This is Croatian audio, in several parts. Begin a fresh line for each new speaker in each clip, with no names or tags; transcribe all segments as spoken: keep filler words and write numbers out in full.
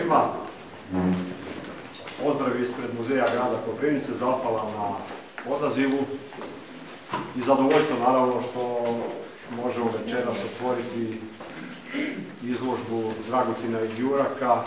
svima. Pozdrav ispred Muzeja grada Koprivnice, zahvala na odazivu i zadovoljstvo naravno što možemo večeras otvoriti izložbu Dragutina Juraka,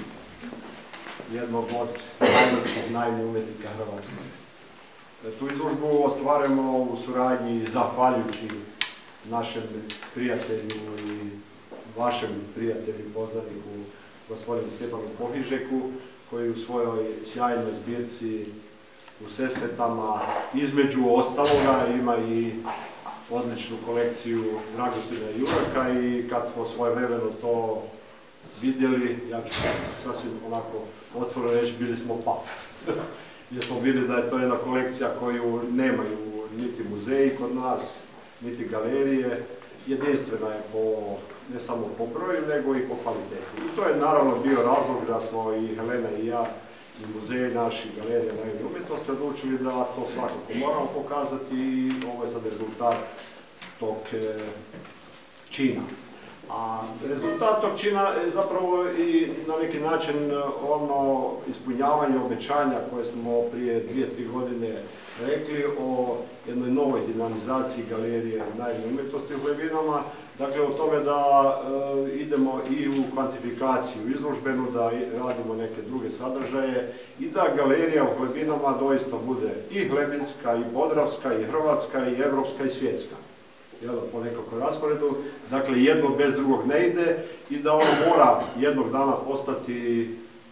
jednog od najvećih naivnih umjetnika Hrvatske. Tu izložbu ostvarujemo u suradnji zahvaljujući našem prijatelju i vašem prijatelju i poznaniku gospodinu Stjepanu Pohižeku, koji u svojoj sjajnoj zbirci u Sesvetama između ostaloga ima i odličnu kolekciju Dragutina Juraka i kad smo svojevremeno to vidjeli, ja ću sasvim onako otvoreno reći, bili smo paf. Jer smo vidjeli da je to jedna kolekcija koju nemaju niti muzeji kod nas, niti galerije. Jedinstvena je po, ne samo po broju, nego i po kvaliteti. I to je naravno bio razlog da smo i Helena i ja i muzeji naši, galerije naivne umjetnosti odlučili da to svakako moramo pokazati i ovo je sad rezultat tog e, čina. A rezultat tog čina je zapravo i na neki način ono ispunjavanje obećanja koje smo prije dvije, tri godine rekli o jednoj novoj dinamizaciji galerije naivne umjetnosti u Hlebinama. Dakle, o tome da e, idemo i u kvantifikaciju izložbenu, da radimo neke druge sadržaje i da galerija u Hlebinama doista bude i hlebinska, i podravska, i hrvatska, i evropska, i svjetska. Jel, po nekakvom rasporedu. Dakle, jedno bez drugog ne ide i da ono mora jednog dana postati e,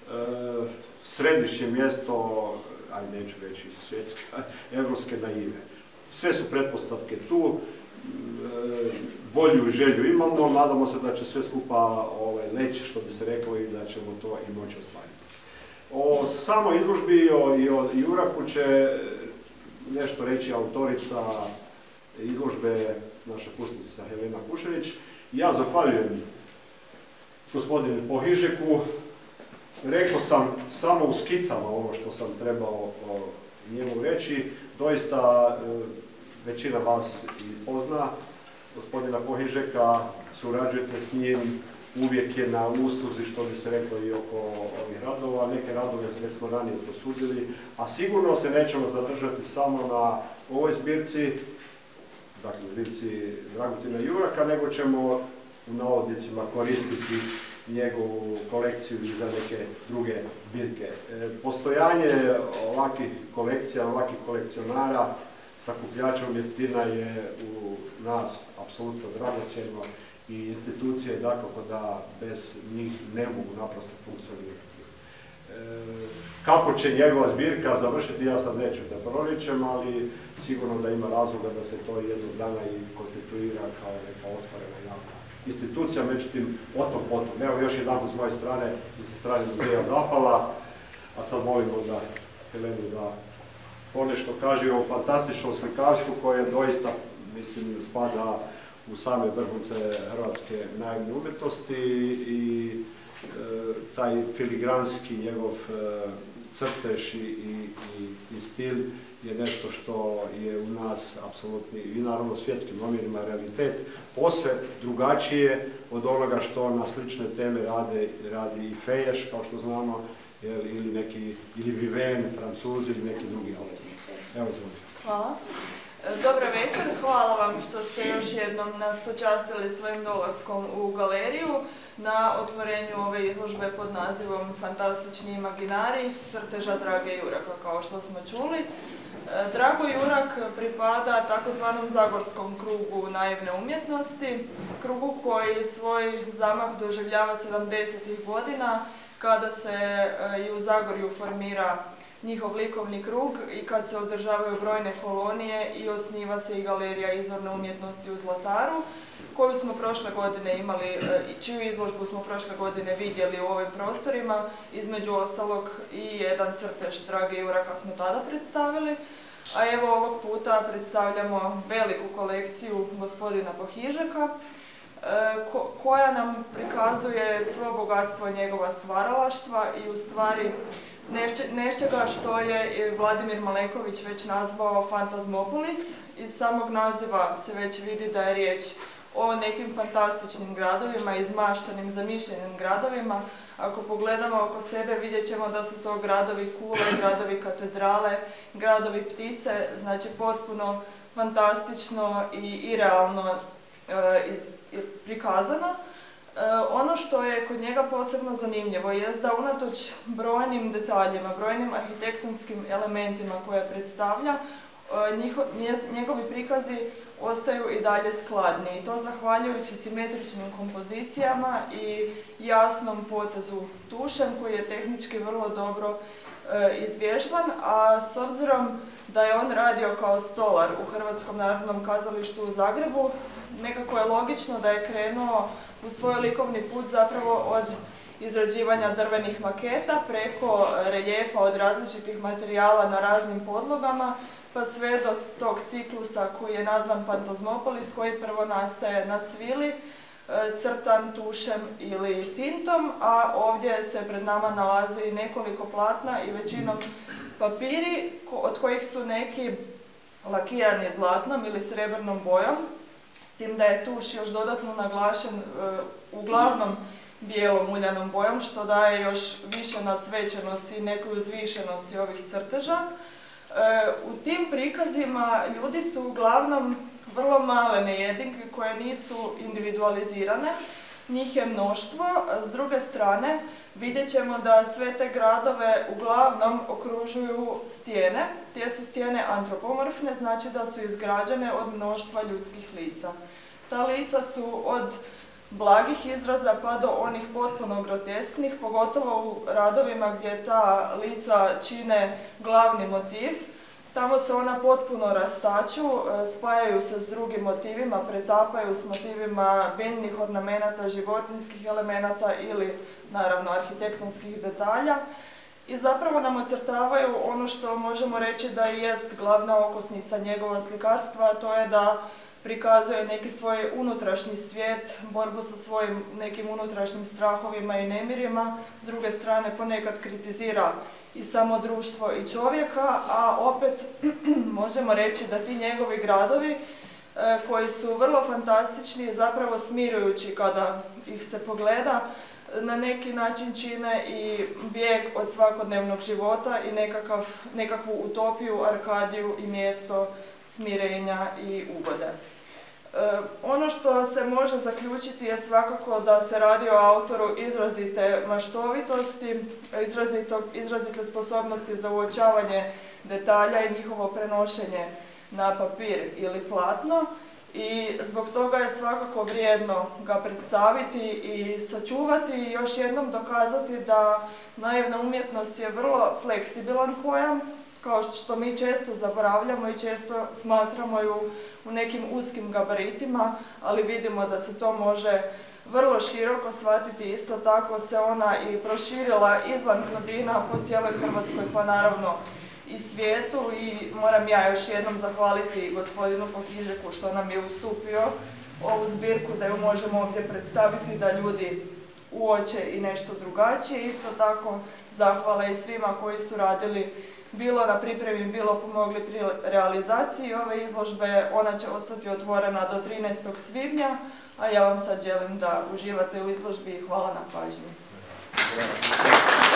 središnje mjesto, aj neću reći svjetske, evropske naive. Sve su pretpostavke tu, e, volju i želju imamo, nadamo se da će sve skupa ovaj, leći, što bi se reklo, i da ćemo to i moći ostvariti. O samoj izložbi i o, i o Juraku će nešto reći autorica izložbe, naša kustosa Helena Kušerić. Ja zahvaljujem gospodinu Pohižeku. Rekao sam samo u skicama ono što sam trebao o njemu reći. Doista većina vas i pozna gospodina Pohižeka, surađujete s njim, uvijek je na usluzi, što bi se reklo, i oko ovih radova. Neke radove već smo ranije prosudili, a sigurno se nećemo zadržati samo na ovoj zbirci, dakle zbirci Dragutina Juraka, nego ćemo u navodnicima koristiti njegovu kolekciju i za neke druge zbirke. E, postojanje ovakvih kolekcija, ovakvih kolekcionara, sakupljača umjetina je u nas apsolutno dragocjeno i institucije dakako da bez njih ne mogu naprosto funkcionirati. E, kako će njegova zbirka završiti, ja sad neću da proričem, ali sigurno da ima razloga da se to jednog dana i konstituira kao neka otvorena javna institucija, međutim, o tom potom. Evo još jedan s moje strane i sa strane muzeja zahvala, a sad molimo da Helenu da ponešto kaže o fantastičnom slikarstvu koje doista, mislim, spada u same vrhunce hrvatske naivne umjetnosti i e, taj filigranski njegov e, crtež i, i, i stil je nešto što je u nas apsolutni i naravno svjetskim omjerima realitet, posve drugačije od onoga što na slične teme rade, radi i Feješ, kao što znamo, jel, ili neki, ili Viven, Francuzi ili neki drugi autori. Evo, izvolite.
Hvala. Dobar večer, hvala vam što ste još jednom nas počastili svojim dolaskom u galeriju na otvorenju ove izložbe pod nazivom Fantastični imaginari crteža Drage Juraka, kao što smo čuli. Drago Jurak pripada takozvanom zagorskom krugu naivne umjetnosti, krugu koji svoj zamah doživljava sedamdesetih godina, kada se i u Zagorju formira njihov likovni krug i kad se održavaju brojne kolonije i osniva se i galerija izvorne umjetnosti u Zlataru, koju smo prošle godine imali, čiju izložbu smo prošle godine vidjeli u ovim prostorima, između ostalog i jedan crtež Drage Juraka smo tada predstavili, a evo ovog puta predstavljamo veliku kolekciju gospodina Pohižeka, koja nam prikazuje svo bogatstvo njegova stvaralaštva i u stvari nečega što je Vladimir Maleković već nazvao Fantazmopolis. Iz samog naziva se već vidi da je riječ o nekim fantastičnim gradovima, izmaštenim, zamišljenim gradovima, Ako pogledamo oko sebe vidjet ćemo da su to gradovi kule, gradovi katedrale, gradovi ptice, znači potpuno fantastično i, i realno e, iz, prikazano. E, ono što je kod njega posebno zanimljivo je da unatoč brojnim detaljima, brojnim arhitektonskim elementima koje predstavlja, e, njiho, njegovi prikazi ostaju i dalje skladni i to zahvaljujući simetričnim kompozicijama i jasnom potezu tušem koji je tehnički vrlo dobro e, izvježban, a s obzirom da je on radio kao stolar u Hrvatskom narodnom kazalištu u Zagrebu, nekako je logično da je krenuo u svoj likovni put zapravo od izrađivanja drvenih maketa preko reljefa od različitih materijala na raznim podlogama, pa sve do tog ciklusa koji je nazvan Pantazmopolis, koji prvo nastaje na svili, crtan tušem ili tintom, a ovdje se pred nama nalazi i nekoliko platna i većinom papiri, od kojih su neki lakirani zlatnom ili srebrnom bojom, s tim da je tuš još dodatno naglašen uglavnom bijelom uljanom bojom, što daje još više nasvećenosti i nekoj uzvišenosti ovih crteža. U tim prikazima ljudi su uglavnom vrlo male nejedinke koje nisu individualizirane, njih je mnoštvo. S druge strane vidjet ćemo da sve te gradove uglavnom okružuju stijene. Te su stijene antropomorfne, znači da su izgrađene od mnoštva ljudskih lica. Ta lica su od blagih izraza pa do onih potpuno grotesknih, pogotovo u radovima gdje ta lica čine glavni motiv. Tamo se ona potpuno rastaču, spajaju se s drugim motivima, pretapaju s motivima biljnih ornamenata, životinskih elemenata ili, naravno, arhitektonskih detalja i zapravo nam ocrtavaju ono što možemo reći da i jest glavna okosnica njegova slikarstva, a to je da prikazuje neki svoj unutrašnji svijet, borbu sa svojim nekim unutrašnjim strahovima i nemirima, s druge strane ponekad kritizira i samo društvo i čovjeka, a opet možemo reći da ti njegovi gradovi e, koji su vrlo fantastični, zapravo smirujući kada ih se pogleda, na neki način čine i bijeg od svakodnevnog života i nekakav, nekakvu utopiju, arkadiju i mjesto smirenja i ugode. E, ono što se može zaključiti je svakako da se radi o autoru izrazite maštovitosti, izrazito, izrazite sposobnosti za uočavanje detalja i njihovo prenošenje na papir ili platno i zbog toga je svakako vrijedno ga predstaviti i sačuvati i još jednom dokazati da naivna umjetnost je vrlo fleksibilan pojam, kao što mi često zaboravljamo i često smatramo ju u nekim uskim gabaritima, ali vidimo da se to može vrlo široko shvatiti. Isto tako se ona i proširila izvan Knudina po cijeloj Hrvatskoj, pa naravno i svijetu i moram ja još jednom zahvaliti gospodinu Pohižeku što nam je ustupio ovu zbirku da ju možemo ovdje predstaviti, da ljudi uoče i nešto drugačije. Isto tako zahvala i svima koji su radili bilo na pripremi, bilo pomogli pri realizaciji ove izložbe. Ona će ostati otvorena do trinaestog svibnja, a ja vam sad želim da uživate u izložbi i hvala na pažnji.